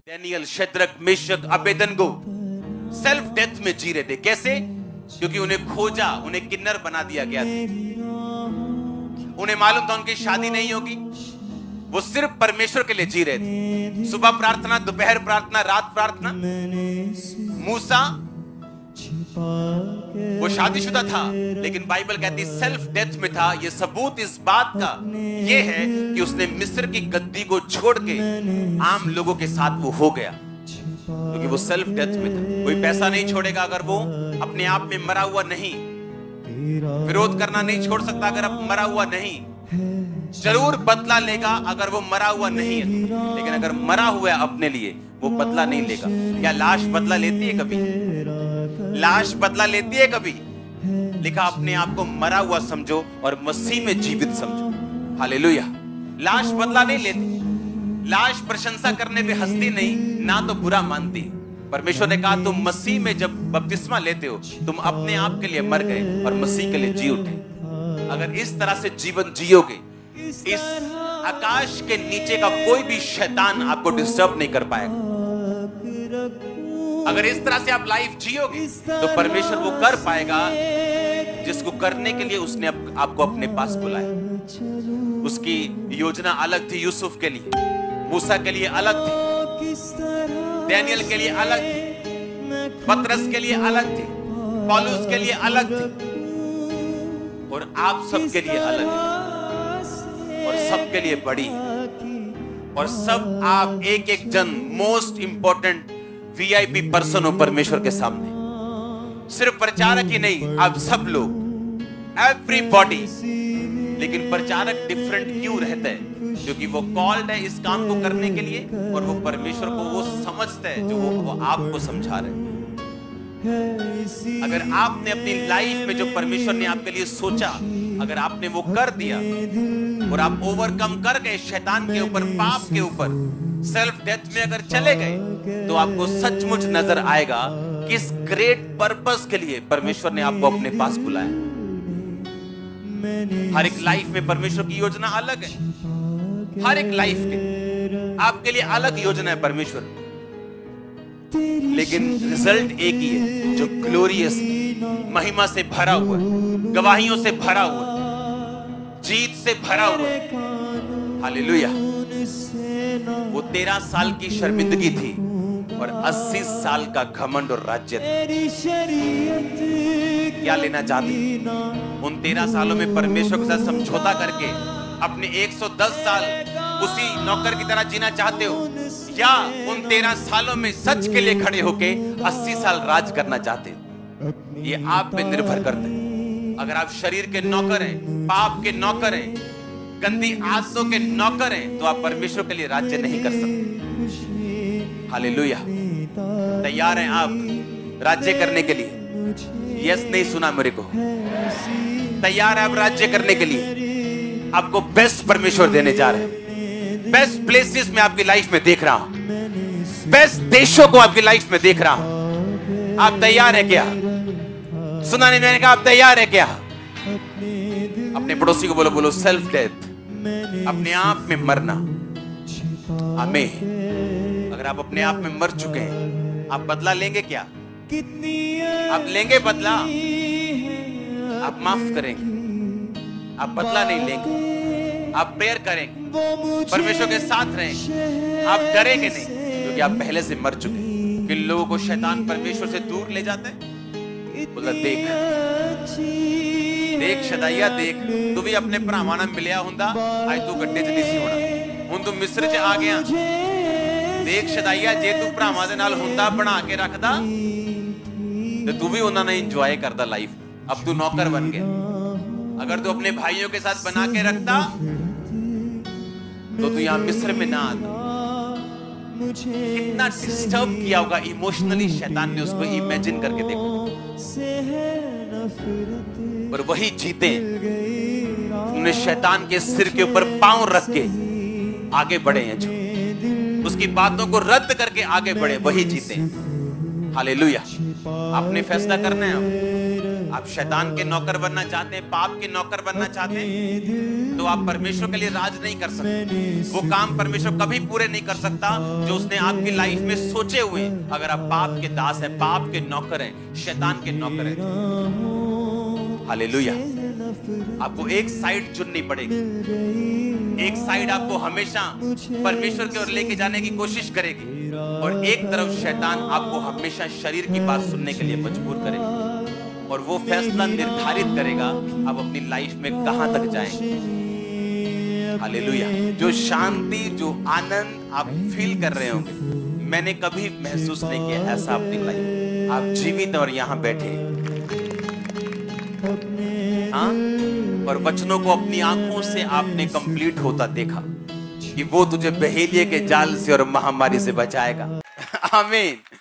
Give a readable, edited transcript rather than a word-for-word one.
Daniel, Shadrach, Meshach, Abednego self death में जी रहे थे। कैसे? क्योंकि उन्हें खोजा, उन्हें किन्नर बना दिया गया था। उन्हें मालूम था उनकी शादी नहीं होगी। वो सिर्फ परमेश्वर के लिए जी रहे थे। सुबह प्रार्थना, दोपहर प्रार्थना, रात प्रार्थना। मूसा वो शादीशुदा था, लेकिन बाइबल कहती सेल्फ डेथ में था। ये सबूत इस बात का ये है कि उसने मिस्र की गद्दी को छोड़ के आम लोगों के साथ वो हो गया, क्योंकि वो सेल्फ डेथ में था। कोई पैसा नहीं छोड़ेगा अगर वो अपने आप में मरा हुआ नहीं। विरोध करना नहीं छोड़ सकता अगर अब मरा हुआ नहीं। जरूर बदला लेगा अगर वो मरा हुआ नहीं है, लेकिन अगर मरा हुआ है अपने लिए, वो बदला नहीं लेगा। क्या लाश बदला लेती है कभी? लाश बदला लेती है कभी? लिखा अपने आप को मरा हुआ समझो और मसीह में जीवित समझो। हालेलुया। लाश बदला नहीं लेती। लाश प्रशंसा करने पे हंसती नहीं, ना तो बुरा मानती। परमेश्वर ने कहा तुम मसीह में जब बपतिस्मा लेते हो, तुम अपने आप के लिए मर गए और मसीह के लिए जी उठे। अगर इस तरह से जीवन जियोगे, इस आकाश के नीचे का कोई भी शैतान आपको डिस्टर्ब नहीं कर पाएगा। अगर इस तरह से आप लाइफ जियोगे, तो परमेश्वर वो कर पाएगा जिसको करने के लिए उसने आपको अपने पास बुलाया। उसकी योजना अलग थी यूसुफ के लिए, मूसा के लिए अलग थी, डैनियल के लिए अलग थी, पतरस के लिए अलग थी, पौलुस के लिए अलग थी, और आप सबके लिए अलग है, और सबके लिए बड़ी है। और सब आप एक एक जन मोस्ट इंपॉर्टेंट वीआईपी पर्सन हो परमेश्वर के सामने। सिर्फ प्रचारक ही नहीं, आप सब लोग, एवरीबॉडी। लेकिन प्रचारक डिफरेंट क्यों रहता है? क्योंकि वो कॉल्ड है इस काम को करने के लिए, और वो परमेश्वर को वो समझता है जो वो आपको समझा रहे हैं। अगर आपने अपनी लाइफ में जो परमेश्वर ने आपके लिए सोचा, अगर आपने वो कर दिया और आप ओवरकम कर गए शैतान के ऊपर, पाप के ऊपर, सेल्फ डेथ में अगर चले गए, तो आपको सचमुच नजर आएगा किस ग्रेट पर्पस के लिए परमेश्वर ने आपको अपने पास बुलाया। हर एक लाइफ में परमेश्वर की योजना अलग है। हर एक लाइफ के आपके लिए अलग योजना है परमेश्वर, लेकिन रिजल्ट एक ही है, जो ग्लोरियस, महिमा से भरा हुआ, गवाहियों से भरा हुआ, जीत से भरा हुआ। हालेलुया। वो 13 साल की शर्मिंदगी थी और 80 साल का घमंड और राज्य था। क्या लेना चाहते? उन 13 सालों में परमेश्वर के साथ समझौता करके अपने 110 साल उसी नौकर की तरह जीना चाहते हो, या उन 13 सालों में सच के लिए खड़े होके 80 साल राज करना चाहते हो? ये आप पे निर्भर करते हैं। अगर आप शरीर के नौकर हैं, पाप के नौकर हैं, गंदी आदतों के नौकर हैं, तो आप परमेश्वर के लिए राज्य नहीं कर सकते। हालेलुया। तैयार हैं आप राज्य करने के लिए? यस नहीं सुना मेरे को? तैयार है आप राज्य करने के लिए? आपको बेस्ट परमेश्वर देने जा रहे हैं। बेस्ट प्लेसेस में आपकी लाइफ में देख रहा हूं, बेस्ट देशों को आपकी लाइफ में देख रहा हूं। आप तैयार है क्या? सुना नहीं मैंने कहा? आप तैयार है क्या? अपने पड़ोसी को बोलो, बोलो सेल्फ डेथ, अपने आप में मरना। आमीन। अगर आप अपने आप में मर चुके हैं, आप बदला लेंगे क्या? आप लेंगे बदला? आप माफ करेंगे? आप बदला नहीं लेंगे? आप प्रेयर करेंगे, परमेश्वर के साथ रहेंगे, आप डरेंगे नहीं, क्योंकि आप पहले से मर चुके हैं। किन लोगों को शैतान परमेश्वर से दूर ले जाते हैं? बोला देख देख शदाइया, देख तू भी अपने भरावां नाल मिलिया हुंदा, आज तू गड्ढे च नहीं सी होना, हुण तू मिस्र च आ गया। देख शदाइया, जे तू भरावां दे नाल हुंदा, बना के रखदा, ते तू भी उन्हां नाल इंजॉय करदा लाइफ। अब तू नौकर बन गया। अगर तू अपने भाइयों के साथ बना के रखता, तो तू यहां मिस्र में ना आता। कितना डिस्टर्ब किया होगा इमोशनली शैतान ने उसको, इमेजिन करके देखो। पर वही जीते, उन्होंने शैतान के सिर के ऊपर पांव रख के आगे बढ़े हैं, जो उसकी बातों को रद्द करके आगे बढ़े, वही जीते। हालेलुया। आपने फैसला करना है। आप शैतान के नौकर बनना चाहते हैं, पाप के नौकर बनना चाहते हैं, तो आप परमेश्वर के लिए राज नहीं कर सकते। वो काम परमेश्वर कभी पूरे नहीं कर सकता जो उसने आपकी लाइफ में सोचे हुए। अगर आप पाप के दास हैं, पाप के नौकर हैं, शैतान के नौकर हैं, हालेलुया, आपको एक साइड चुननी पड़ेगी। एक साइड आपको हमेशा परमेश्वर की ओर लेके जाने की कोशिश करेगी और एक तरफ शैतान आपको हमेशा शरीर की बात सुनने के लिए मजबूर करेगा और वो फैसला निर्धारित करेगा आप अपनी लाइफ में कहां तक जाएंगे। हालेलुया। जो शांति, जो आनंद आप फील कर रहे होंगे, मैंने कभी महसूस नहीं किया ऐसा अपनी लाइफ। आप जीवित और यहां बैठे, हाँ, और वचनों को अपनी आंखों से आपने कंप्लीट होता देखा कि वो तुझे बहेलिये के जाल से और महामारी से बचाएगा। आमीन।